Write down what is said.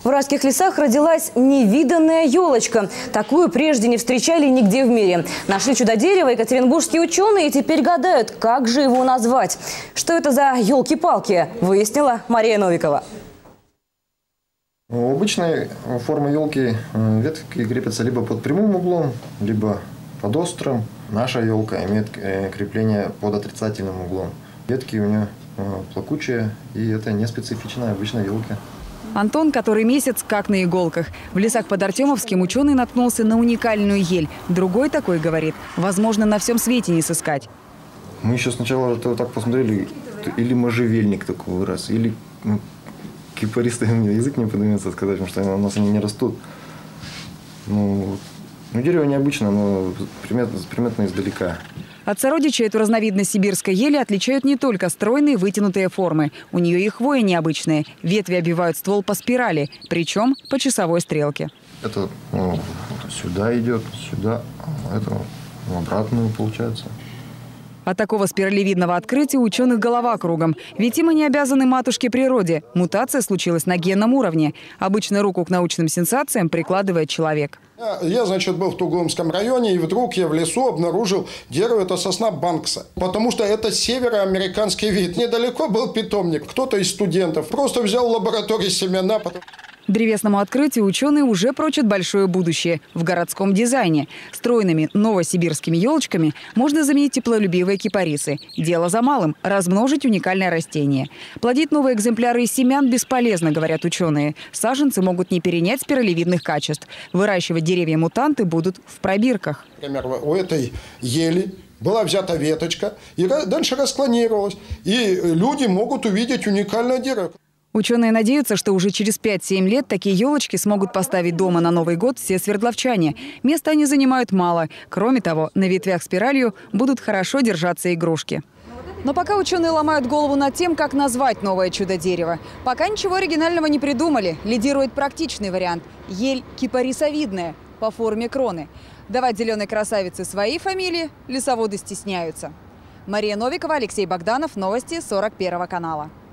В Уральских лесах родилась невиданная елочка. Такую прежде не встречали нигде в мире. Нашли чудо-дерево екатеринбургские ученые и теперь гадают, как же его назвать. Что это за елки-палки, выяснила Мария Новикова. У обычной формы елки ветки крепятся либо под прямым углом, либо под острым. Наша елка имеет крепление под отрицательным углом. Ветки у нее плакучие, и это не специфичная обычная елка. Антон, который месяц как на иголках. В лесах под Артемовским ученый наткнулся на уникальную ель. Другой такой, говорит, возможно, на всем свете не сыскать. Мы еще сначала это так посмотрели, или можжевельник такой вырос, или кипаристый, у меня язык не поднимется сказать, потому что у нас они не растут. Ну, дерево необычное, но приметно издалека. От сородичей эту разновидность сибирской ели отличают не только стройные вытянутые формы. У нее и хвоя необычная. Ветви обвивают ствол по спирали, причем по часовой стрелке. Это сюда идет, сюда, а это в обратную получается. От такого спиралевидного открытия у ученых голова кругом. Ведь им они обязаны матушке природе. Мутация случилась на генном уровне. Обычно руку к научным сенсациям прикладывает человек. Я, значит, был в Тугумском районе, и вдруг я в лесу обнаружил дерево, это сосна Банкса. Потому что это североамериканский вид. Недалеко был питомник. Кто-то из студентов просто взял в лаборатории семена. Древесному открытию ученые уже прочат большое будущее в городском дизайне. Стройными новосибирскими елочками можно заменить теплолюбивые кипарисы. Дело за малым – размножить уникальное растение. Плодить новые экземпляры из семян бесполезно, говорят ученые. Саженцы могут не перенять спиралевидных качеств. Выращивать деревья-мутанты будут в пробирках. Например, у этой ели была взята веточка и дальше расклонировалась. И люди могут увидеть уникальное дерево. Ученые надеются, что уже через 5-7 лет такие елочки смогут поставить дома на Новый год все свердловчане. Места они занимают мало. Кроме того, на ветвях спиралью будут хорошо держаться игрушки. Но пока ученые ломают голову над тем, как назвать новое чудо-дерево. Пока ничего оригинального не придумали. Лидирует практичный вариант – ель кипарисовидная по форме кроны. Давать зеленой красавице свои фамилии лесоводы стесняются. Мария Новикова, Алексей Богданов. Новости 41 канала.